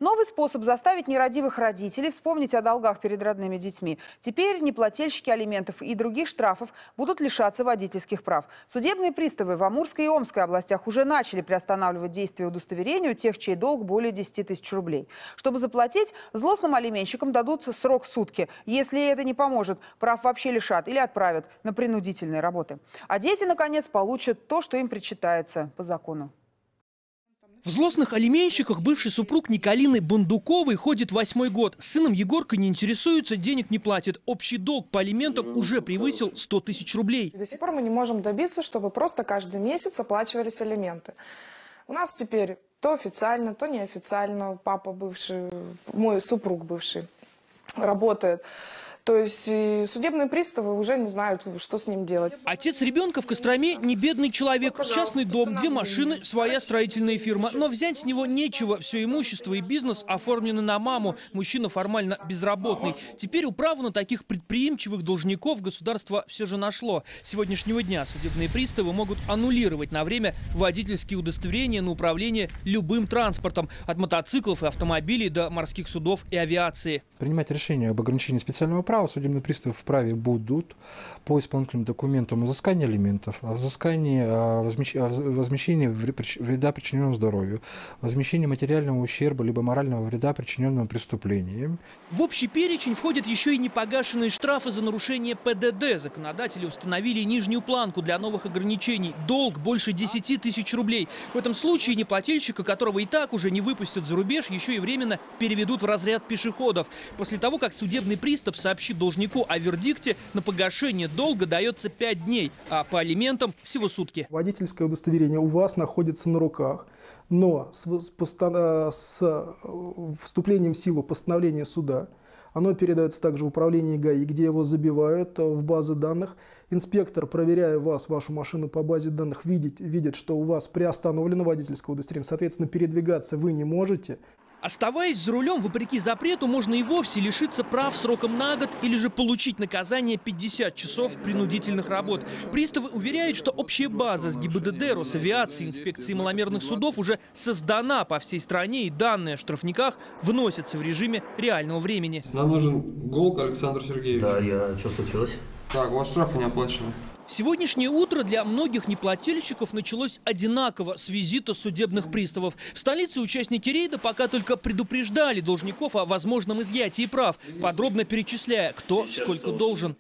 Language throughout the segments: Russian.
Новый способ заставить нерадивых родителей вспомнить о долгах перед родными детьми. Теперь неплательщики алиментов и других штрафов будут лишаться водительских прав. Судебные приставы в Амурской и Омской областях уже начали приостанавливать действие удостоверения у тех, чей долг более 10 тысяч рублей. Чтобы заплатить, злостным алименщикам дадут срок сутки. Если это не поможет, прав вообще лишат или отправят на принудительные работы. А дети, наконец, получат то, что им причитается по закону. В злостных алименщиках бывший супруг Николины Бандуковой ходит 8-й год. С сыном Егоркой не интересуется, денег не платит. Общий долг по алиментам уже превысил 100 тысяч рублей. До сих пор мы не можем добиться, чтобы просто каждый месяц оплачивались алименты. У нас теперь то официально, то неофициально. Папа бывший, мой супруг бывший, работает. То есть и судебные приставы уже не знают, что с ним делать. Отец ребенка в Костроме не бедный человек. Частный дом, 2 машины, своя строительная фирма. Но взять с него нечего. Все имущество и бизнес оформлены на маму. Мужчина формально безработный. Теперь управу на таких предприимчивых должников государство все же нашло. С сегодняшнего дня судебные приставы могут аннулировать на время водительские удостоверения на управление любым транспортом. От мотоциклов и автомобилей до морских судов и авиации. Принимать решение об ограничении специального права судебные приставы вправе будут по исполнительным документам взыскания алиментов, взыскания возмещения вреда, причиненного здоровью, возмещения материального ущерба либо морального вреда, причиненного преступлением. В общий перечень входят еще и непогашенные штрафы за нарушение ПДД. Законодатели установили нижнюю планку для новых ограничений. Долг больше 10 тысяч рублей. В этом случае неплательщика, которого и так уже не выпустят за рубеж, еще и временно переведут в разряд пешеходов. После того, как судебный пристав сообщит должнику о вердикте, на погашение долга дается 5 дней, а по алиментам всего сутки. Водительское удостоверение у вас находится на руках, но с вступлением в силу постановления суда оно передается также в управление ГАИ, где его забивают в базы данных. Инспектор, проверяя вас, вашу машину по базе данных, видит, что у вас приостановлено водительское удостоверение, соответственно, передвигаться вы не можете. Оставаясь за рулем, вопреки запрету, можно и вовсе лишиться прав сроком на год или же получить наказание 50 часов принудительных работ. Приставы уверяют, что общая база с ГИБДД, Росавиацией, инспекцией маломерных судов уже создана по всей стране, и данные о штрафниках вносятся в режиме реального времени. Нам нужен Голк Александр Сергеевич. Да, что случилось? Так, у вас штрафы не оплачены. Сегодняшнее утро для многих неплательщиков началось одинаково с визита судебных приставов. В столице участники рейда пока только предупреждали должников о возможном изъятии прав, подробно перечисляя, кто сколько должен.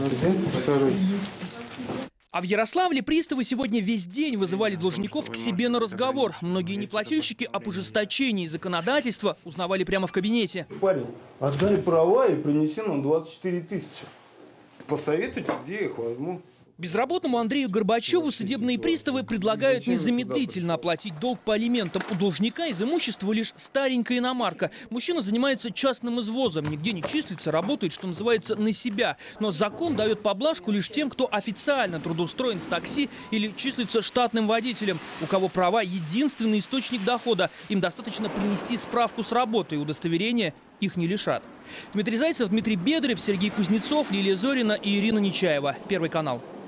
А в Ярославле приставы сегодня весь день вызывали должников к себе на разговор. Многие неплательщики об ужесточении законодательства узнавали прямо в кабинете. Парень, отдай права и принеси нам 24 тысячи. Посоветуйте, где я их возьму. Безработному Андрею Горбачеву судебные приставы предлагают незамедлительно оплатить долг по алиментам. У должника из имущества лишь старенькая иномарка. Мужчина занимается частным извозом, нигде не числится, работает, что называется, на себя. Но закон дает поблажку лишь тем, кто официально трудоустроен в такси или числится штатным водителем, у кого права единственный источник дохода. Им достаточно принести справку с работы, и удостоверение их не лишат. Дмитрий Зайцев, Дмитрий Бедрев, Сергей Кузнецов, Лилия Зорина и Ирина Нечаева. Первый канал.